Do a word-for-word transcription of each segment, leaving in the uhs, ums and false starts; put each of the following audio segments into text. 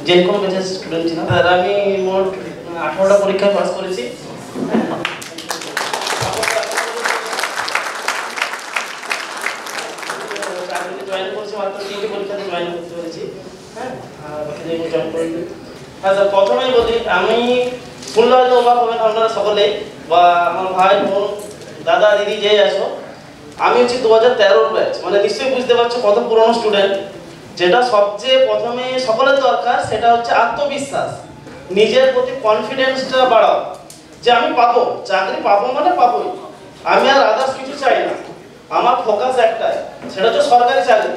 যেরকম ব্যাচের স্টুডেন্ট ছিলাম। আর আমি মোট আঠারোটা পরীক্ষায় পাস করেছি। জয়েন করেছি মাত্র তিনটি পরীক্ষাতে জয়েন করতে পেরেছি। হ্যাঁ, আর বাকি যেগুলো জয়েন করিনি। হ্যাঁ স্যার, প্রথমেই বলি, আমি শুনলে হয়তো অবাক হবেন আপনারা সকলে, বা আমার ভাই বোন দাদা দিদি যে আছো, আমি হচ্ছি দু হাজার তেরোর ব্যাচ। মানে নিশ্চয়ই বুঝতে পারছো কত পুরনো স্টুডেন্ট। যেটা সবচেয়ে প্রথমে সকলের দরকার সেটা হচ্ছে আত্মবিশ্বাস, নিজের প্রতি কনফিডেন্সটা বাড়াও, যে আমি পাবো, চাকরি পাবো মানে পাবোই, আমি আর আদার্স কিছু চাই না। আমার ফোকাস একটাই, সেটা হচ্ছে সরকারি চাকরি,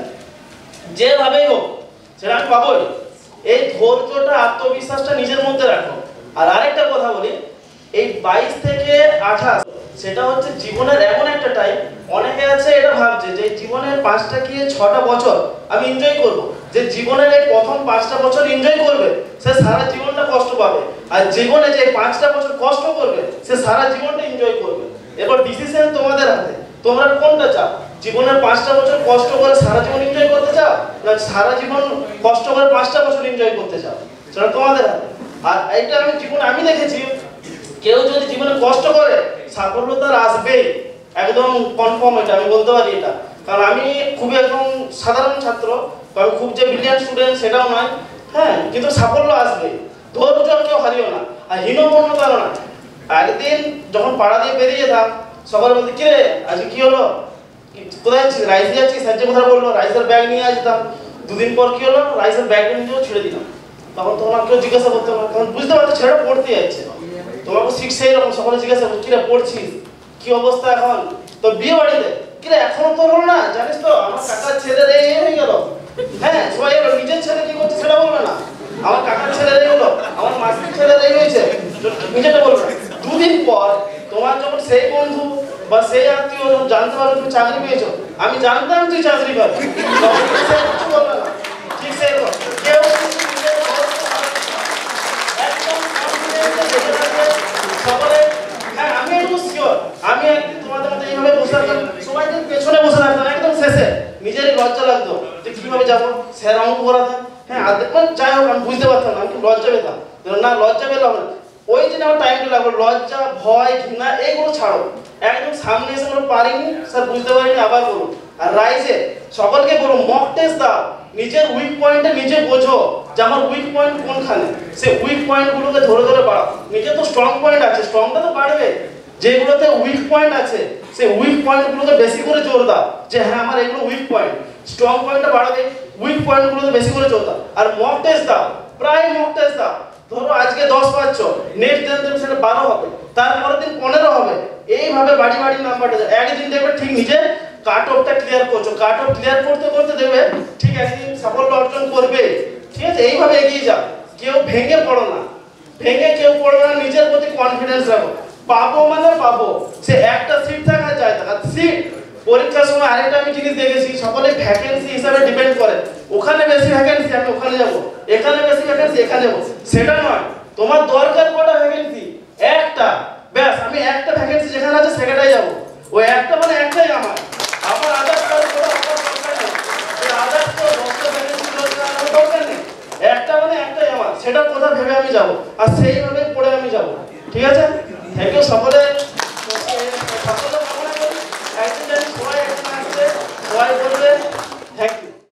যেভাবেই হোক সেটা আমি পাবোই। এই ধৈর্যটা, আত্মবিশ্বাসটা নিজের মধ্যে রাখো। আর আরেকটা কথা বলি, এই বাইশ থেকে আঠাশ সেটা হচ্ছে জীবনের এমন একটা টাইম, অনেকে আছে এটা ভাবছে যে জীবনের পাঁচটা কি ছটা বছর আমি এনজয় করব, যে জীবনের এই প্রথম পাঁচটা বছর এনজয় করবে সে সারা জীবনটা কষ্ট পাবে, আর জীবনে যে পাঁচটা বছর কষ্ট করবে সে সারা জীবনটা এনজয় করবে। এবার ডিসিশন তোমাদের হাতে, তোমরা কোনটা চাও? জীবনের পাঁচটা বছর কষ্ট করে সারা জীবন এনজয় করতে চাও, না সারা জীবন কষ্ট করে পাঁচটা বছর এনজয় করতে চাও? সেটা তোমাদের হাতে। আর এইটা আমি জীবনে আমি দেখেছি, কেউ যদি জীবনে কষ্ট করে সাফল্য তার আসবেই, একদম কনফার্ম। এটা আমি বলতে পারি এটা, কারণ আমি খুবই একদম সাধারণ ছাত্র, কারণ খুব যে ব্রিলিয়ান্ট স্টুডেন্ট সেটাও নয়। হ্যাঁ, কিন্তু সাফল্য আসবে, ধৈর্য কেউ হারিও না, আর হীনমন্যতাও না। একদিন যখন পাড়া দিয়ে বেরিয়ে যেতাম, সবার বলতে কিরে আজকে কি হলো, কোথায় যাচ্ছিস? রাইসে যাচ্ছিস? স্যার যে কথা বললো রাইসের ব্যাগ নিয়ে আসতাম, দুদিন পর কি হলো, রাইসের ব্যাগ নিয়ে ছেড়ে দিলাম। তখন তোমার কেউ জিজ্ঞাসা করতো না, তখন বুঝতে পারতো ছেলেটা পড়তে যাচ্ছে। তোমাকে শিখছে এরকম, সকলে জিজ্ঞাসা করছে কিরে পড়ছিস, কি অবস্থা এখন? তো বিয়ে বাড়িতে কিরে এখনো তোর হলো না, জানিস তো আমার কাকার ছেলের এই হয়ে গেল। হ্যাঁ, সবাই এলো, নিজের ছেলে কি করছে সেটা বলবে না, আমার কাকার ছেলের এই হলো, আমার মাসির ছেলের এই হয়েছে, নিজেটা বলবে না। দুদিন পর তোমার যখন সেই বন্ধু বা সেই আত্মীয় যখন জানতে পারো তুমি চাকরি পেয়েছো, আমি জানতাম তুই চাকরি পাবি, বলবে না। ঠিক সেরকম কেউ সকলে। হ্যাঁ, আমি একটু শিওর, আমি একদিন তোমাদের মধ্যে এইভাবে বসে থাকতাম, সবাই পেছনে বসে থাকতাম, একদম শেষে নিজেরই লজ্জা লাগতো যে কিভাবে যাবো, স্যার অঙ্ক করাতাম। হ্যাঁ, দেখবেন যাই হোক আমি বুঝতে পারতাম না, আমি খুব লজ্জা পেতাম না, লজ্জা পেলাম না। ওই জন্য আমার টাইমটা লাগলো, লজ্জা ভয় ঘৃণা এইগুলো ছাড়ো, একদম সামনে এসে বলো পারিনি স্যার, বুঝতে পারিনি, আবার বলুন। আর রাইজে সকলকে বলো মক টেস্ট দাও, নিজের উইক পয়েন্টে নিজে বোঝো যে আমার উইক পয়েন্ট কোনখানে, সেই উইক পয়েন্টগুলোকে ধরে ধরে বাড়াও। নিজের তো স্ট্রং পয়েন্ট আছে, স্ট্রংটা তো বাড়বে, যেগুলোতে উইক পয়েন্ট আছে সেই উইক পয়েন্টগুলোকে বেশি করে জোর দাও, যে হ্যাঁ আমার এগুলো উইক পয়েন্ট, স্ট্রং পয়েন্টটা বাড়াবে, উইক পয়েন্টগুলোতে বেশি করে জোর দাও। আর মক টেস্ট দাও, প্রায় মক টেস্ট দাও। ধরো আজকে দশ পাচ্ছ, নেক্সট দিন দেবে সেটা বারো হবে, তারপরের দিন পনেরো হবে, এইভাবে বাড়ি বাড়ি নাম্বারটা যায়। একদিন দেখবে ঠিক নিজে কাট অফটা ক্লিয়ার করছো, কাট অফ ক্লিয়ার করতে করতে দেবে ঠিক একদিন সাফল্য অর্জন করবে। ঠিক আছে, এইভাবে এগিয়ে যাও, কেউ ভেঙে পড়ো না, ভেঙে কেউ পড়ো না, নিজের প্রতি কনফিডেন্স রাখো। পাবো মানে পাবো, সে একটা সিট থাকা যায় থাকা সিট। পরীক্ষার সময় আরেকটা আমি জিনিস দেখেছি, সকলে ভ্যাকেন্সি হিসাবে ডিপেন্ড করে, ওখানে বেশি ভ্যাকেন্সি আমি ওখানে যাব, এখানে বেশি ভ্যাকেন্সি এখানে যাব। সেটা নয়, তোমার দরকার কটা ভ্যাকেন্সি? একটা, ব্যাস আমি একটা ভ্যাকেন্সি যেখানে আছে সেখানেই যাব, ওই একটা মানে একটাই আমার, আমার আদার্স কারো কোনো দরকার নেই, এই আদার্স তো দশটা ভ্যাকেন্সি দরকার নেই, একটা মানে একটাই আমার, সেটার কথা ভেবে আমি যাব, আর সেইভাবে পড়ে আমি যাব। ঠিক আছে, থ্যাংক ইউ সকলে।